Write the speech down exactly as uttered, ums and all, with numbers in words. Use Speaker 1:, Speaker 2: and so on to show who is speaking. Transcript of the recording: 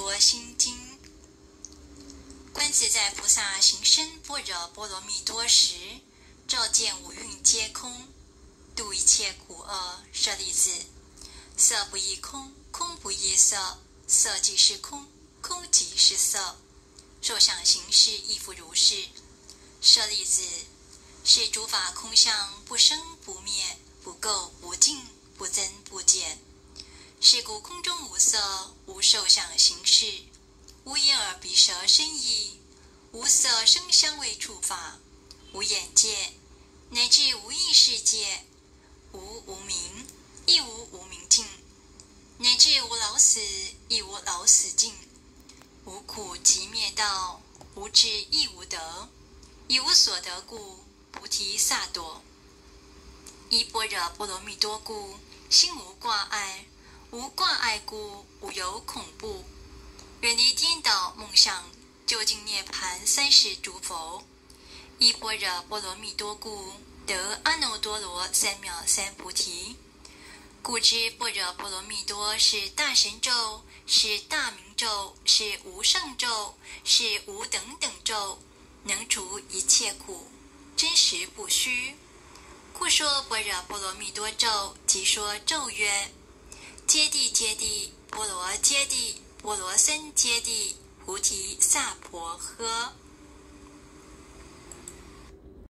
Speaker 1: 多心经。观自在菩萨行深般若波罗蜜多时，照见五蕴皆空，度一切苦厄。舍利子，色不异空，空不异色，色即是空，空即是色，受想行识亦复如是。舍利子，是诸法空相，不生不灭，不垢不净，不增不减。是故空中无色，无受想行识，无眼耳鼻舌身意，无色声香味触法，无眼界，乃至无意识界，无无明，亦无无明尽，乃至无老死，亦无老死尽。无苦集灭道，无智亦无得，以无所得故，菩提萨埵。依般若波罗蜜多故，心无挂碍，无挂碍故，无有恐怖。远离颠倒梦想，究竟涅槃三世诸佛。依般若波罗蜜多故，得阿耨多罗三藐三菩提。故知般若波罗蜜多是大神咒，是大明咒，是无上咒，是无等等咒，能除一切苦，真实不虚。故说般若波罗蜜多咒，即说咒曰：揭谛揭谛，波罗揭谛，波罗僧揭谛，菩提萨婆诃。